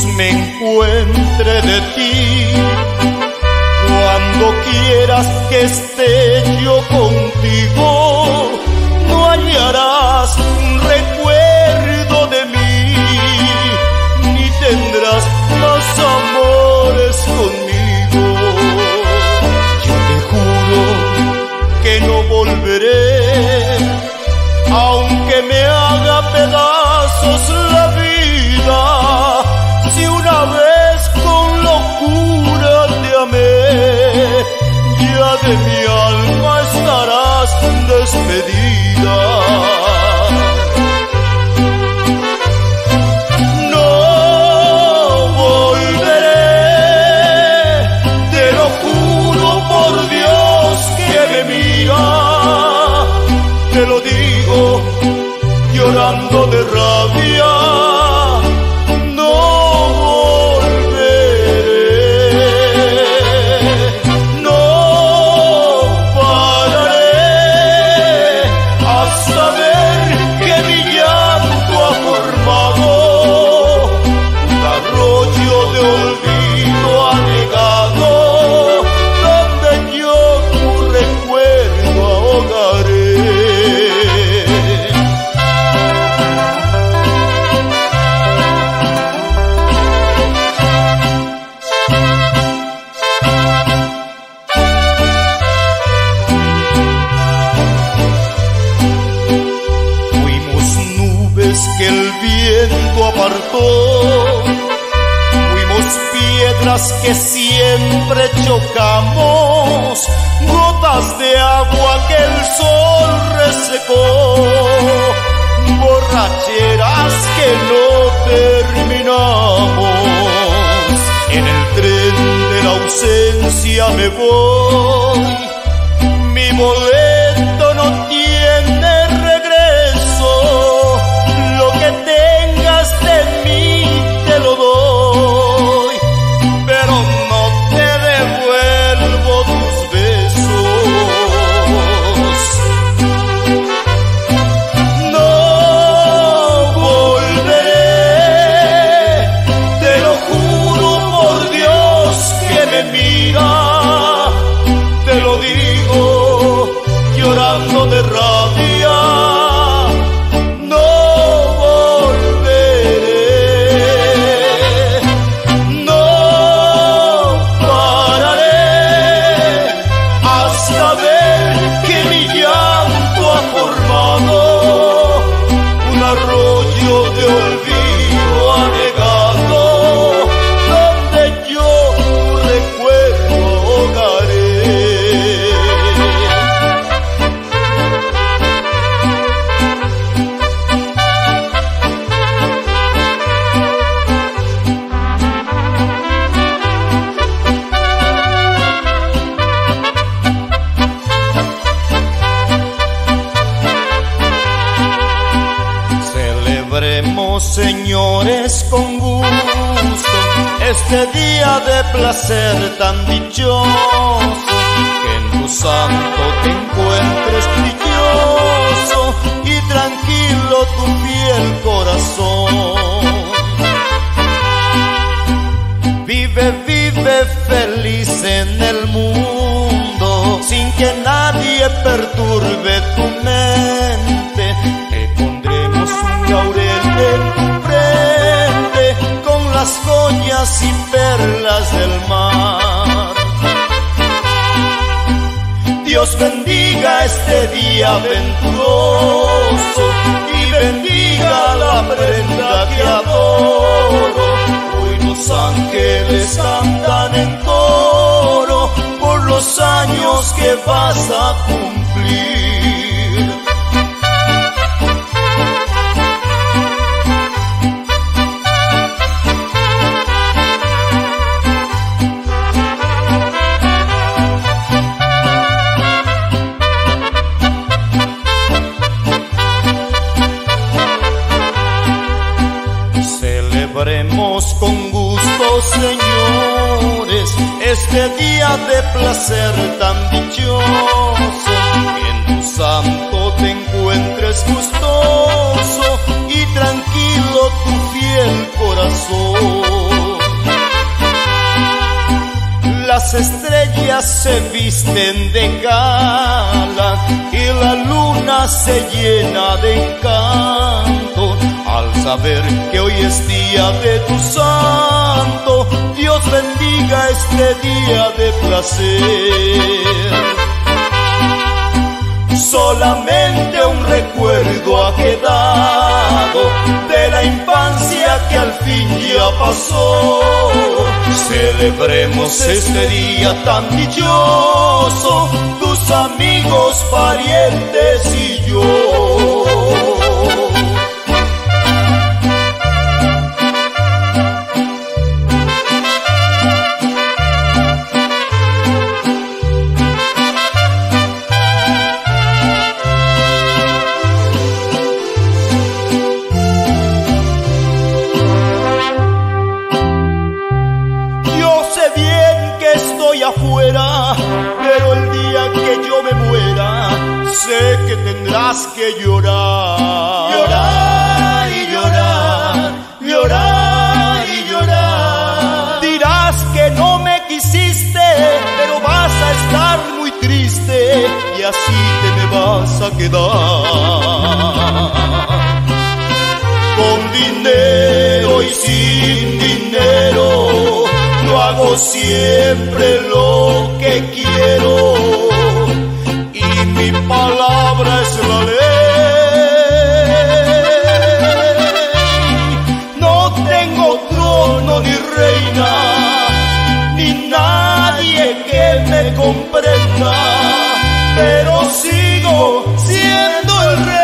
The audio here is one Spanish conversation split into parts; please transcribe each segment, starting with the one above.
me encuentre de ti. Cuando quieras que esté yo contigo, no hallarás un recuerdo de mí, ni tendrás más amores conmigo. Yo te juro que no volveré, aunque me haga pedazos la vida. Si una vez con locura te amé, ya de mi alma estarás despedida. No volveré, te lo juro por Dios que me mira, te lo digo llorando de rabia. Que el viento apartó, fuimos piedras que siempre chocamos, gotas de agua que el sol resecó, borracheras que no terminamos. En el tren de la ausencia me voy, mi boleto no tiene regreso. Lo que tengas de mí te lo doy, pero no te devuelvo tus besos. No volveré, te lo juro por Dios que me mira, te lo digo llorando de rabia. Señores, con gusto este día de placer tan dichoso, que en tu santo te encuentres dichoso y tranquilo tu fiel corazón. Vive, vive feliz en el mundo, sin que nadie perturbe tu mente. Te pondremos un laurel en tu frente, con las joyas y perlas del mar. Dios bendiga este día venturoso y bendiga la prenda que adoro. Hoy los ángeles cantan en coro por los años que vas a cumplir. Celebremos con gusto, señores, este día de placer tan dichoso, que en tu santo te encuentres gustoso y tranquilo tu fiel corazón. estrellas se visten de gala y la luna se llena de encanto al saber que hoy es día de tu santo. Dios bendiga este día de placer. Solamente un recuerdo ha quedado de la infancia que al fin ya pasó. Celebremos este día tan dichoso, tus amigos, parientes y yo. Afuera, pero el día que yo me muera, sé que tendrás que llorar. Llorar y llorar, llorar y llorar. Dirás que no me quisiste, pero vas a estar muy triste y así te me vas a quedar. Con dinero y sin dinero, yo hago siempre lo que quiero y mi palabra es la ley. No tengo trono ni reina, ni nadie que me comprenda, pero sigo siendo el rey.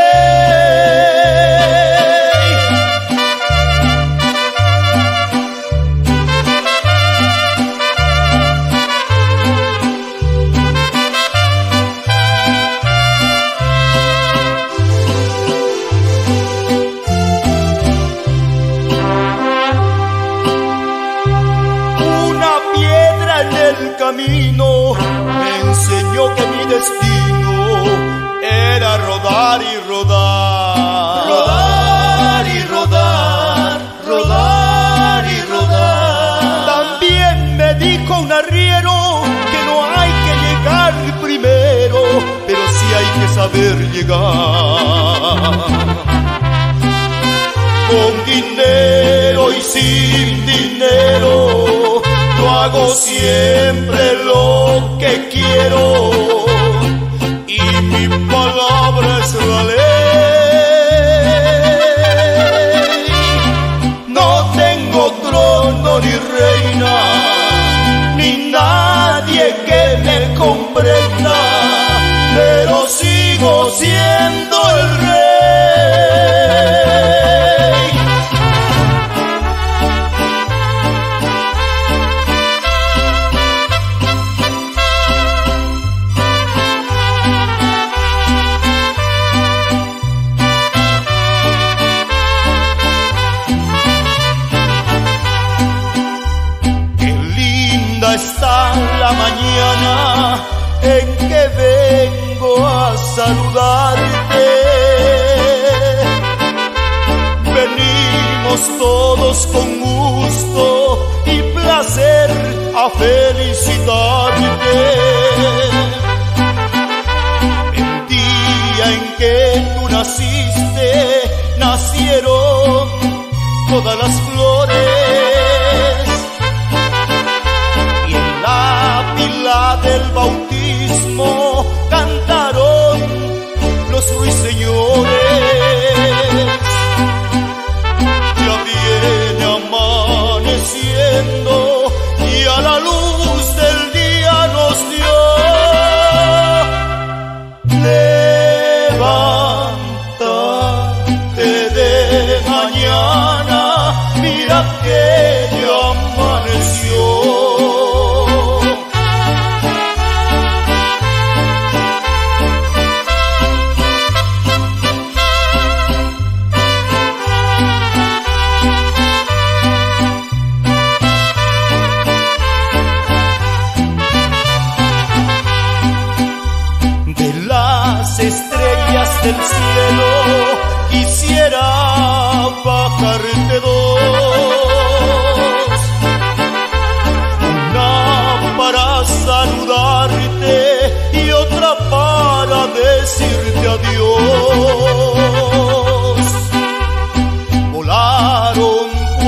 Camino me enseñó que mi destino era rodar y rodar, rodar y rodar, rodar y rodar. También me dijo un arriero que no hay que llegar primero, pero sí hay que saber llegar. Con dinero y sin dinero, yo hago siempre lo que quiero y mi palabra es la ley. No tengo trono ni reina, ni nadie que me comprenda, pero sigo siendo el rey. Está la mañana en que vengo a saludarte. Venimos todos con gusto y placer a felicitarte. El día en que tú naciste, nacieron todas las flores. Del bautismo cantaron los ruiseñores. Ya viene amaneciendo y a la luz del día nos dio. Levántate de mañana, mira que ya amaneció. Estrellas del cielo quisiera bajarte dos, una para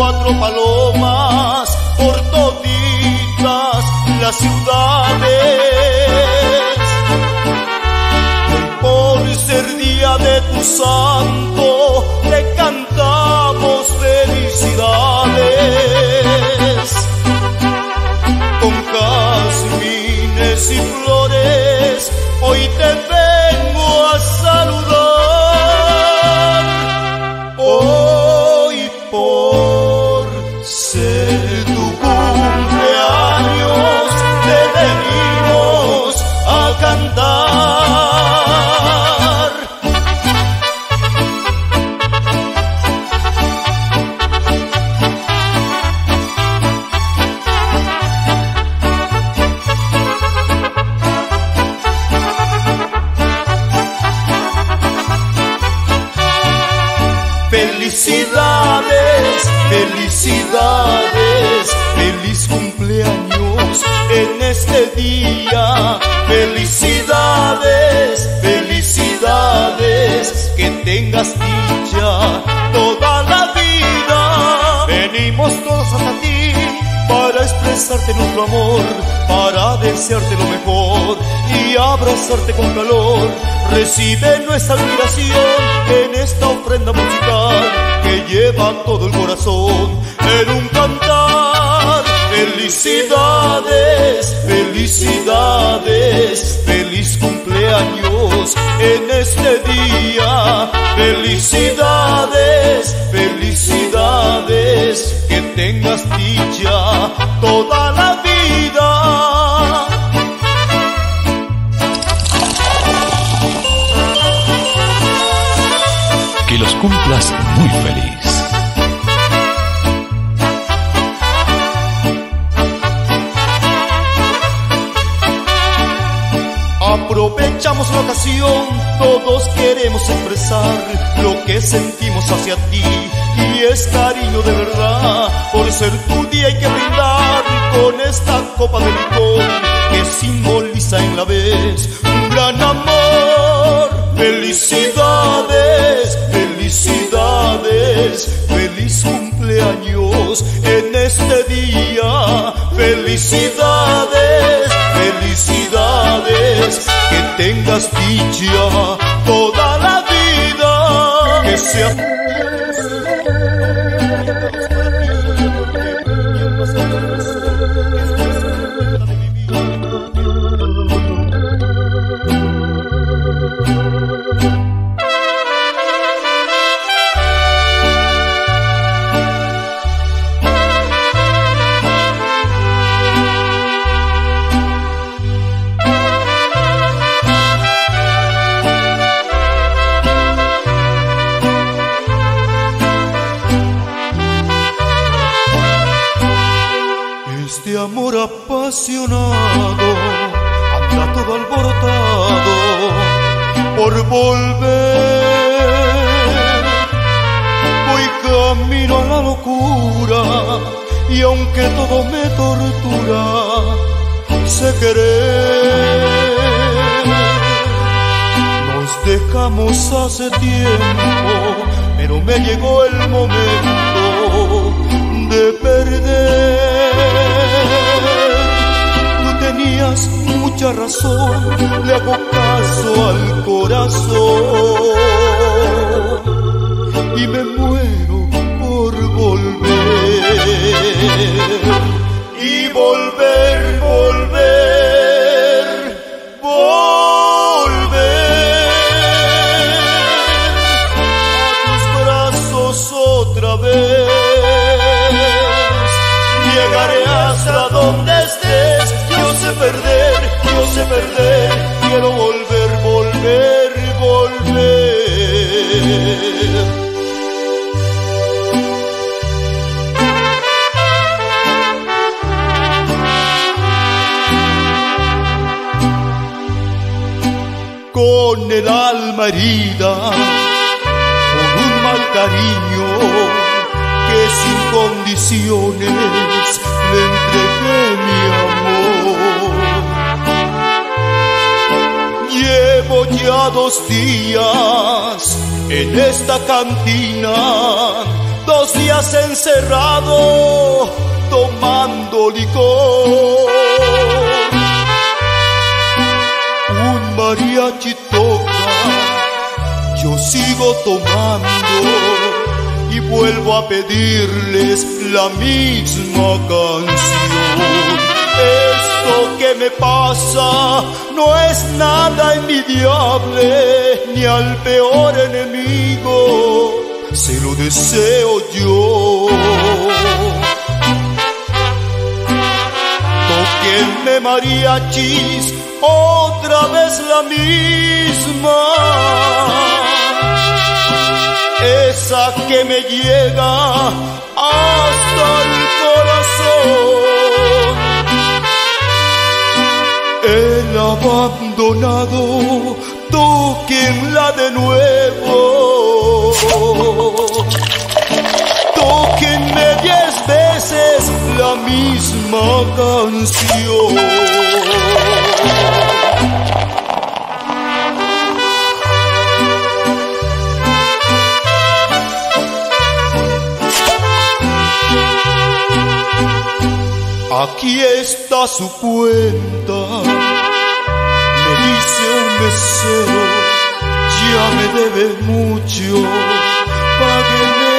4 palomas por toditas las ciudades. Hoy por ser día de tu santo te cantamos felicidades. Con jazmines y flores hoy te vengo a saludar. Hoy por ser tu cumpleaños te venimos a cantar. Felicidades, felicidades, feliz cumpleaños en este día. Felicidades, felicidades, que tengas dicha toda la vida. Venimos todos hasta ti para expresarte nuestro amor, para desearte lo mejor y abrazarte con calor. Recibe nuestra admiración en esta ofrenda musical que lleva todo el corazón en un cantar. Felicidades, felicidades, feliz cumpleaños en este día. Felicidades, felicidades, que tengas dicha toda la vida. Que los cumplas muy feliz. Aprovechamos la ocasión, todos queremos expresar lo que sentimos hacia ti y es cariño de verdad. Por ser tu día hay que brindar con esta copa de licor que simboliza en la vez un gran amor. Felicidades, felicidades, feliz cumpleaños en este día. Felicidades, felicidades, que tengas dicha toda la vida. Que sea este amor apasionado anda todo alborotado por volver. Voy camino a la locura y aunque todo me tortura, sé querer. Nos dejamos hace tiempo, pero me llegó el momento de perder. Tenías mucha razón, le hago caso al corazón y me muero por volver. Y volver, volver, volver a tus brazos otra vez. Llegaré hasta donde estés. Yo sé perder, quiero volver, volver, volver. Con el alma herida, con un mal cariño que sin condiciones le entregué mi amor. Llevo ya 2 días en esta cantina, 2 días encerrado tomando licor. Un mariachi toca, yo sigo tomando y vuelvo a pedirles la misma canción. Esto que me pasa no es nada envidiable, ni al peor enemigo se lo deseo yo. Tóquenme mariachis, otra vez la misma, esa que me llega hasta el corazón. El abandonado, tóquenla de nuevo. Tóquenme 10 veces la misma canción. Aquí está su cuenta, me dice un mesero, ya me debe mucho, págueme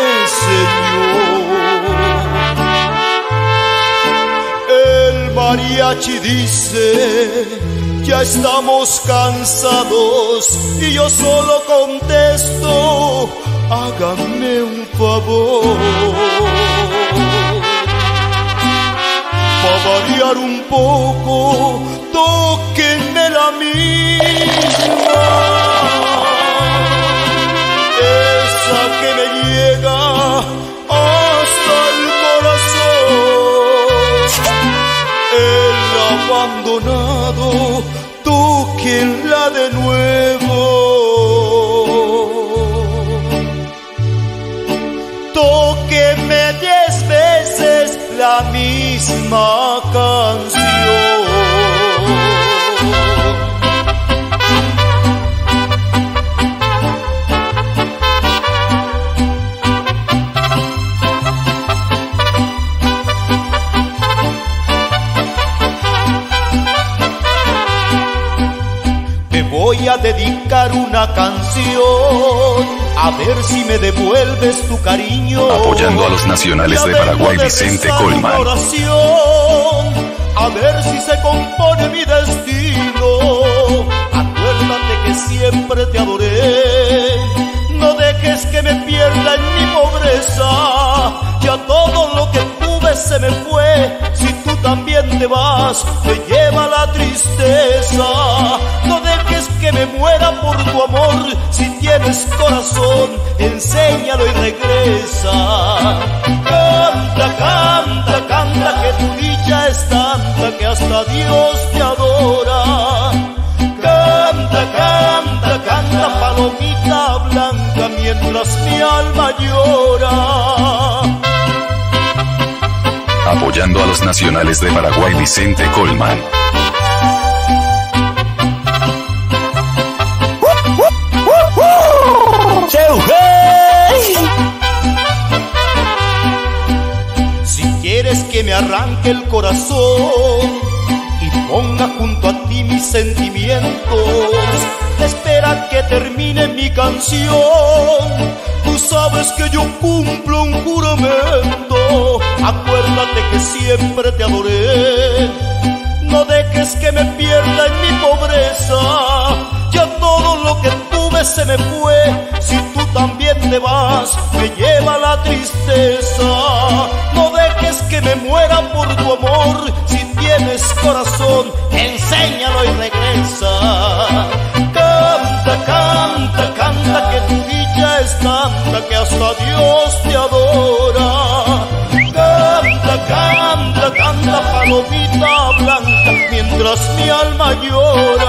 señor. El mariachi dice, ya estamos cansados, y yo solo contesto, háganme un favor. Para variar un poco, tóquenme la misma, esa que me llega hasta el corazón. El abandonado, tóquenla de nuevo. Tóquenme 10 veces la misma canción. Te voy a dedicar una canción, a ver si me devuelves tu cariño. Apoyando a los nacionales de Paraguay, Vicente Colman. A ver si se compone mi destino. Acuérdate que siempre te adoré. No dejes que me pierda en mi pobreza. Ya todo lo que tuve se me fue. Si tú también te vas, me lleva la tristeza. No dejes que me muera por tu amor. Si tienes corazón, enséñalo y regresa. Canta, canta, canta, que tu dicha es tanta que hasta Dios te adora. Canta, canta, canta, palomita blanca, mientras mi alma llora. Apoyando a los nacionales de Paraguay, Vicente Colman. Si quieres que me arranque el corazón y ponga junto a ti mis sentimientos, espera que termine mi canción. Tú sabes que yo cumplo un juramento. Acuérdate que siempre te adoré. No dejes que me pierda en mi pobreza. Ya todo lo que tuve se me fue. Si tú también te vas, me lleva la tristeza. No dejes que me muera por tu amor. Si tienes corazón, enséñalo y regresa. Canta, canta, canta, que tu dicha es tanta que hasta Dios te adora. Canta, canta, canta, palomita blanca, mientras mi alma llora.